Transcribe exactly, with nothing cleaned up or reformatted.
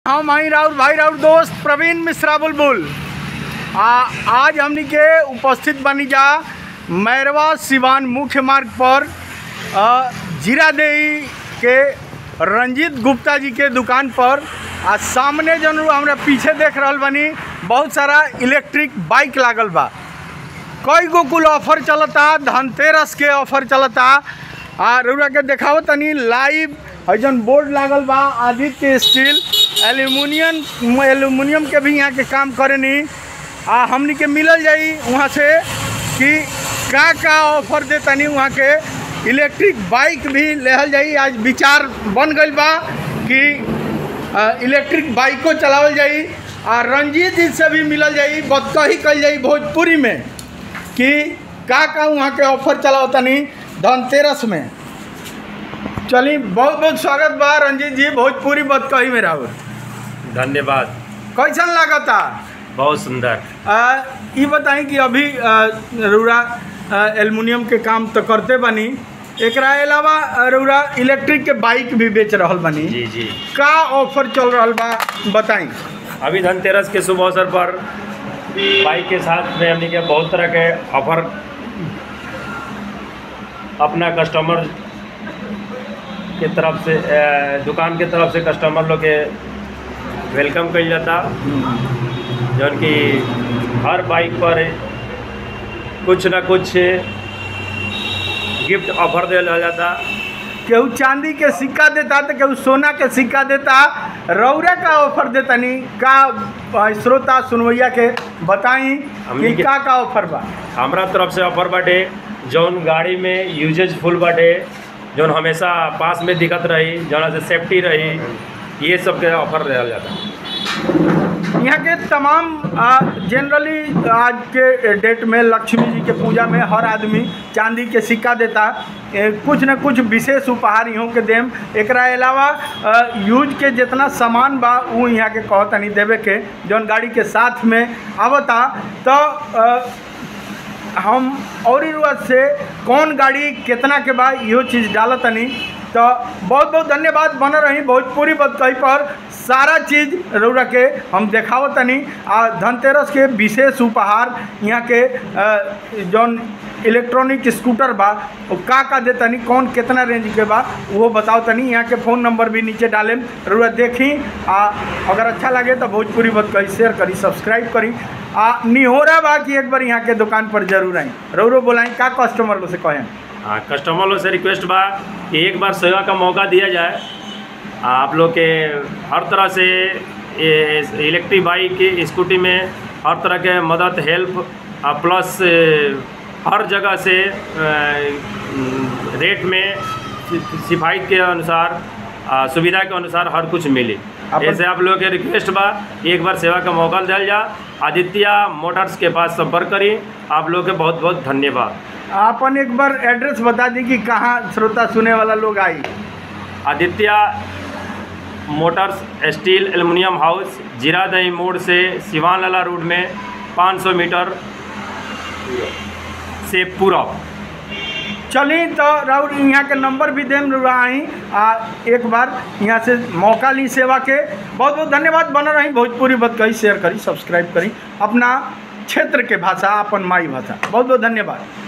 हम आई राउर भाई राउर दोस्त प्रवीण मिश्रा बुलबुल। आ आज हमनी के उपस्थित बनी जा मैरवा सिवान मुख्य मार्ग पर जीरादेई के रंजीत गुप्ता जी के दुकान पर। आ सामने जन हमरा पीछे देख रहल बनी बहुत सारा इलेक्ट्रिक बाइक लागल बा। कई गो कुल ऑफर चलता, धनतेरस के ऑफर चलता। आ रउरा के देखाओ तनी लाइव जन बोर्ड लागल बा आदित्य स्टील एल्यूमिनियम एल्यूमिनियम के भी यहाँ के काम करेनी। आ हमनी के मिलल जाई वहाँ से कि का का ऑफर देतनी। वहाँ के इलेक्ट्रिक बाइक भी लेहल जाई। आज विचार बन गई बा कि इलेक्ट्रिक बाइको चलावल जाई। आ रंजीत जी से भी मिलल जाई, बतकही कल जाई भोजपुरी में कि का का वहाँ के ऑफर चलाओ तनी धनतेरस में। चलिए, बहुत बहुत स्वागत बा रंजीत जी भोजपुरी बतकही में राहुल। धन्यवाद। कैसन लागता? बहुत सुंदर। ये बताएं कि अभी रउरा एल्युमिनियम के काम तो करते बनी, एकरा अलावा रउरा इलेक्ट्रिक के बाइक भी बेच रहल बनी। जी जी। का ऑफर चल रहा बा बताएं। अभी धनतेरस के शुभ अवसर पर बाइक के साथ में हमने के बहुत तरह के ऑफर अपना कस्टमर के तरफ से दुकान के तरफ से कस्टमर लोग के वेलकम कल जाता। जौन कि हर बाइक पर कुछ ना कुछ गिफ्ट ऑफर दिया जाता। केहू चांदी के सिक्का देता तो केहू सोना के सिक्का देता। रौरा का ऑफर देता नहीं का श्रोता सुनवैया के बताई कि का का ऑफर बा। हमारा तरफ से ऑफर बाटे जौन गाड़ी में यूजेज फुल बाटे, जौन हमेशा पास में दिखत रही, जौन से सेफ्टी रही, ये सब के ऑफर दिया जाता। यहाँ के तमाम जनरली आज के डेट में लक्ष्मी जी के पूजा में हर आदमी चांदी के सिक्का देता। ए, कुछ न कुछ विशेष उपहार इहों के देम। एकरा अलावा यूज के जितना सामान बा वो यहाँ के कहतनी देवे के जौन गाड़ी के साथ में आवता। तो हम और रुआत से कौन गाड़ी कितना के बा इहो चीज़ डालतनी। तो बहुत बहुत धन्यवाद। बन रही भोजपुरी बतकही पर सारा चीज़ रउरा के हम देखावतनी। आ धनतेरस के विशेष उपहार यहाँ के जौन इलेक्ट्रॉनिक स्कूटर बा वो का का देतनी, कौन कितना रेंज के बा वो बताओ तनी। यहाँ के फ़ोन नंबर भी नीचे डालें, रउरा देखी। आ अगर अच्छा लगे तो भोजपुरी बतकही शेयर करी, सब्सक्राइब करी। आ निहोरा बा कि एक बार यहाँ के दुकान पर जरूर आई। रउरो बोलाई का कस्टमर लोग से कहें। हाँ, कस्टमर लोग से रिक्वेस्ट बा कि एक बार सेवा का मौका दिया जाए। आप लोग के हर तरह से इलेक्ट्रिक बाइक स्कूटी में हर तरह के मदद हेल्प प्लस हर जगह से रेट में सिफारिश के अनुसार सुविधा के अनुसार हर कुछ मिले। ऐसे आप लोगों के रिक्वेस्ट बा एक बार सेवा का मौका दिया जा। आदित्य मोटर्स के पास संपर्क करी। आप लोगों के बहुत बहुत धन्यवाद। आपन एक बार एड्रेस बता दी कि कहाँ श्रोता सुने वाला लोग आई। Aditya motors steel aluminium house Ziradei मोड़ से सिवान लाला रोड में पाँच सौ मीटर से पूरब। चली तो राउर यहाँ के नंबर भी देम आई। आ एक बार यहाँ से मौका ली सेवा के। बहुत बहुत धन्यवाद। बन रही भोजपुरी बतकही शेयर करी, सब्सक्राइब करी। अपना क्षेत्र के भाषा अपन माई भाषा। बहुत बहुत धन्यवाद।